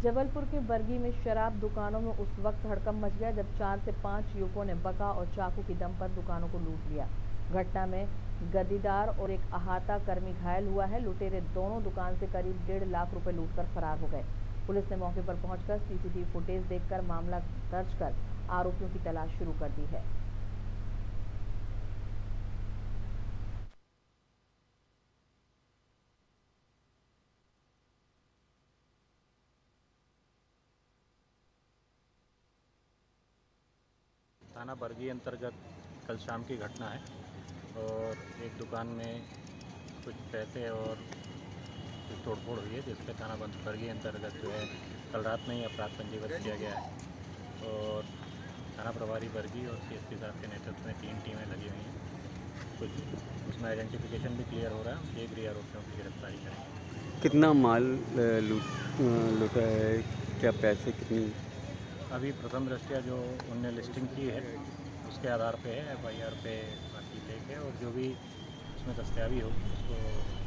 जबलपुर के बरगी में शराब दुकानों में उस वक्त हड़कंप मच गया जब 4 से 5 युवकों ने बका और चाकू की दम पर दुकानों को लूट लिया। घटना में गद्दीदार और एक अहाता कर्मी घायल हुआ है। लुटेरे दोनों दुकान से करीब 1.5 लाख रुपए लूटकर फरार हो गए। पुलिस ने मौके पर पहुंचकर सीसीटीवी फुटेज देखकर मामला दर्ज कर आरोपियों की तलाश शुरू कर दी है। थाना बरगी अंतर्गत कल शाम की घटना है और एक दुकान में कुछ पैसे और कुछ तोड़फोड़ हुई है, जिसपे थाना बरगी अंतर्गत जो है कल रात में ही अपराध पंजीबद्ध किया गया है और थाना प्रभारी बरगी और सीएसपी साहब के नेतृत्व में 3 टीमें लगी हुई हैं। कुछ उसमें आइडेंटिफिकेशन भी क्लियर हो रहा है। एक भी आरोपियों की गिरफ्तारी करेंगे। कितना माल लूटा है, क्या पैसे कितनी? अभी प्रथम दृष्टया जो उनने लिस्टिंग की है उसके आधार पे है, FIR पे बाकी लेके और जो भी उसमें दस्तावेज़ हो उसको